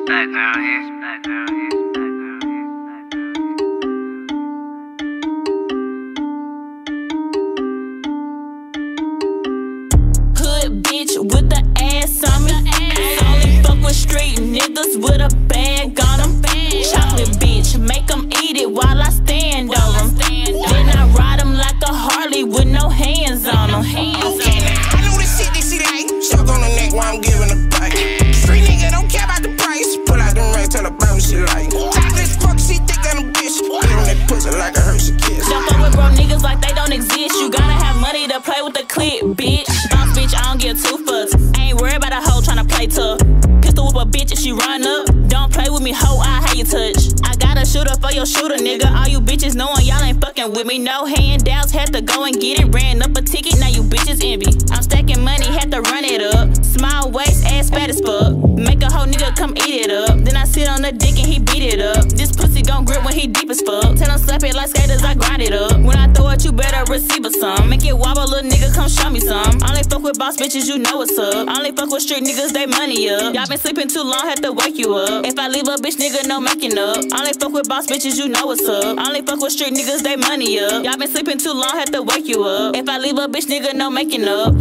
Hood bitch with the ass on me. Only fuck with street niggas with a bag on them. Chocolate bitch, make them eat it while I stand on them. Then I ride them like a Harley with no hands on them. Okay, now I know the shit that she like. Suck on the neck while I'm giving a bite. Street nigga don't care about the price. Pull out them racks, tell her about what she like. Chocolate fuck, she thick than a bitch. Get on that pussy like a Hershey kiss. Don't fuck with bro niggas like they don't exist. You gotta have money to play with the clip, bitch. Boss bitch, I don't give two fucks. I ain't worried about a hoe tryna play tough. Pistol whip a bitch if she run up. Don't play with me, hoe, I hate you touch. I got a shooter for your shooter, nigga. All you bitches knowing y'all ain't fucking with me. No handouts, had to go and get it. Ran up a ticket, now you bitches envy. I'm stacking money, had to run it up. Small waist, ass fat as fuck. Make a hoe nigga come eat it up. Then I sit on the dick and he beat it up. This pussy gon' grip when he deep as fuck. Tell him slap it like skaters, I grind it up. When I throw it, you better receive a some. Make it wobble, little nigga, come show me some. Only fuck with boss bitches, you know what's up. Only fuck with street niggas, they money up. Y'all been sleeping too long, had to wake you up. If I leave a bitch, nigga, no making up. Only fuck with boss bitches, you know what's up. Only fuck with street niggas, they money up. Y'all been sleeping too long, had to wake you up. If I leave a bitch, nigga, no making up.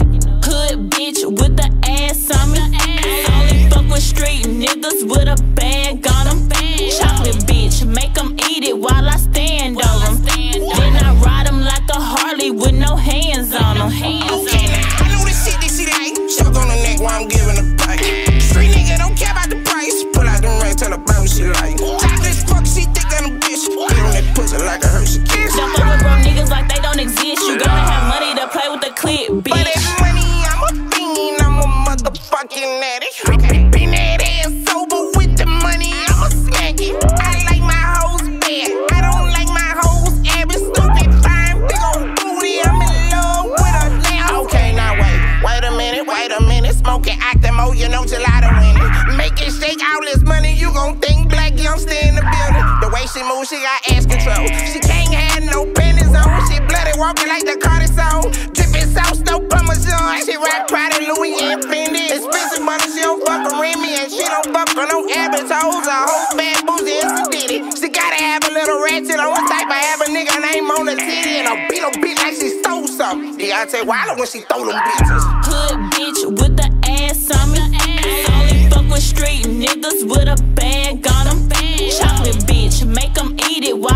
Hood bitch with the ass on me. Only fuck with street niggas with a bag on them. Chocolate bitch, make them eat it while I stand on them. Then I ride them like a Harley with no hands on them. Okay, now I know the shit that she like. Suck on the neck while I'm giving a bite. Street nigga don't care about the price. Pull out them racks, tell her about what she like. Chocolate fuck, she thick than a bitch. Get on that pussy like a Hershey kiss. Don't fuck with bro niggas like they don't exist. You gotta have money to play with the clip, bitch. For that money, I'm a fiend, I'm a motherfucking addict. Been that ass sober with the money, I'm a smack it. I like my hoes bad, I don't like my hoes average. Stupid, fine, big ol' booty, I'm in love with her now. Okay, now wait a minute, smoking Octamo, you know gelato in it. Make it shake all this money, you gon' think Black Youngster in the building. The way she moves, she got ass control. She can't have no panties on, she bloody walking like the Cardi song. Drippin' sauce, no Parmesan. She rock Prada, Louis, and Fendi. Expensive money, she don't fuck with Remy, and she don't fuck with no average hoes. A whole bad boozy and some ditty. She gotta have a little ratchet on type. I have a nigga name on the titty, and a beat a bitch like she stole something. Deontay Wilder when she throw them bitches. Hood bitch with the ass on me. Only fuck with street niggas with a bag on them. Chocolate bitch, make them eat it while